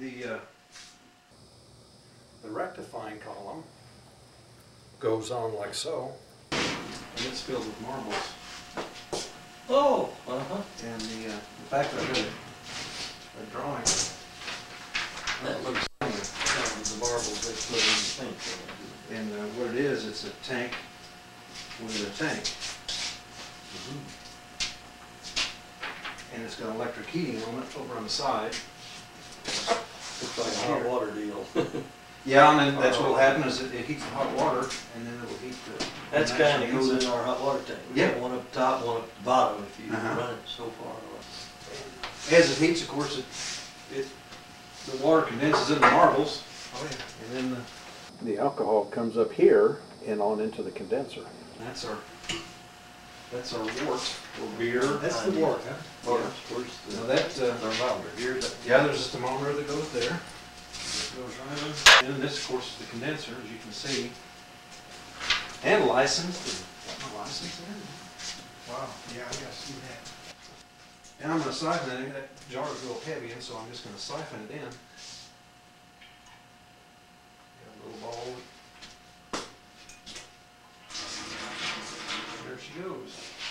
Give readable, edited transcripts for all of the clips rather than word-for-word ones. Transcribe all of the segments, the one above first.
The rectifying column goes on like so, and it's filled with marbles. Oh, And the fact that I did a drawing, that looks like the marbles they put in the tank. and what it is, it's a tank with a tank. And it's got electric heating on it over on the side. Looks like a hot water deal. Yeah, and then that's what'll happen is it heats the hot water, and then it'll heat the... That's kind of goes in our hot water tank. We got one up top, one up the bottom if you run it so far. As it heats, of course, the water condenses in the marbles. Oh yeah. And then the alcohol comes up here and on into the condenser. That's our wort or beer. That's the wort, huh? Or, where's the now that thermometer? Here's that. yeah, there's a thermometer that goes there. It goes right in. And then this, of course, is the condenser, as you can see, and licensed. Got my license there. Wow, yeah, I gotta see that. And I'm going to siphon it. That jar is real heavy, and so I'm just going to siphon it in. Got a little ball. There she goes.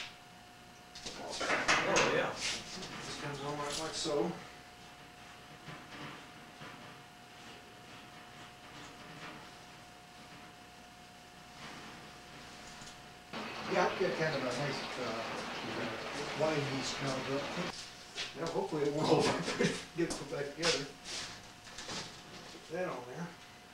Oh yeah. This comes on like so. Yeah, I'd get kind of a nice wine yeast smell to it. Yeah, hopefully it won't get put back together. Put that on there.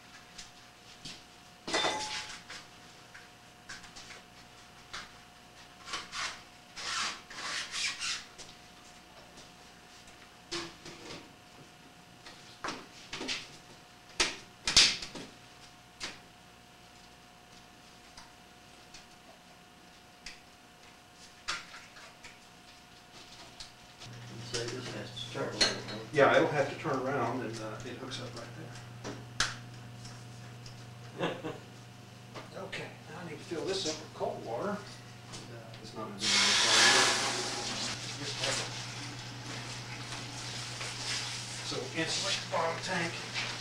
Say this has to start like that. Yeah, it'll have to turn around and it hooks up right there. Okay, now I need to fill this up with cold water. It's not going to do so insulate the bottom tank.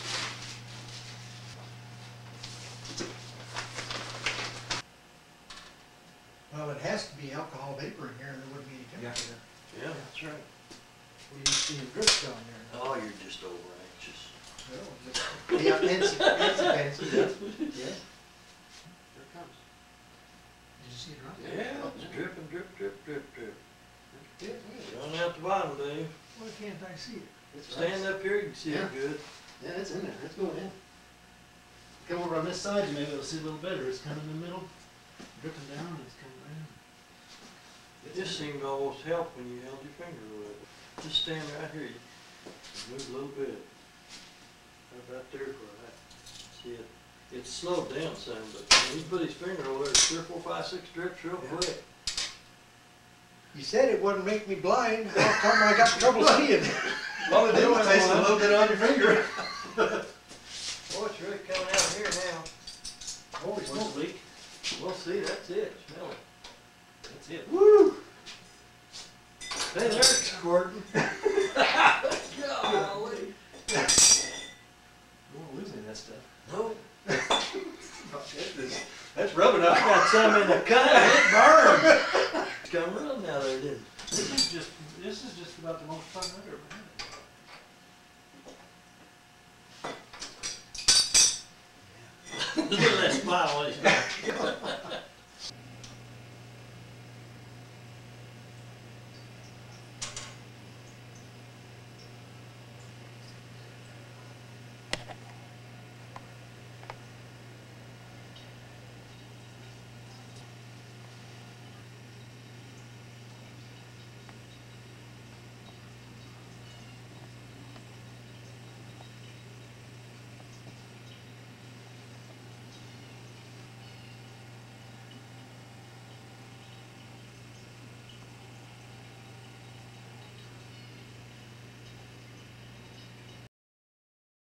Well, it has to be alcohol vapor in here, and there wouldn't be any temperature there. Yeah, that's right. We didn't see a drift down there. Oh, you're just over anxious. Well, just, yeah, fancy, fancy. Here it comes. Did you see it drop? Yeah, it's dripping, drip, drip, drip, drip. Yeah. Run out the bottom, Dave. Why can't I see it? Stand up here, you can see it good. Yeah, it's in there. It's going in. Come over on this side, you maybe it'll see a little better. It's kind of in the middle, dripping down, and it's coming in. It just seemed to almost help when you held your finger with it. Just stand right here. Move a little bit. Right about there for that. See it? It's slowed down some, but when he put his finger over there, 3, 4, 5, 6 drips real quick. You said it wouldn't make me blind. How come I got trouble seeing? Well, it did taste a little bit on your finger. Boy, it's really coming out here now. Holy smoke. Leak. We'll see, that's it. Smell it. That's it. Woo! Hey, there's squirting. Golly. You won't lose any of that stuff. No. That's rubbing I up. got some in the cut. It burned. It's come running out there, didn't it? This is just about the most fun I've ever had. Look at that smile on his face.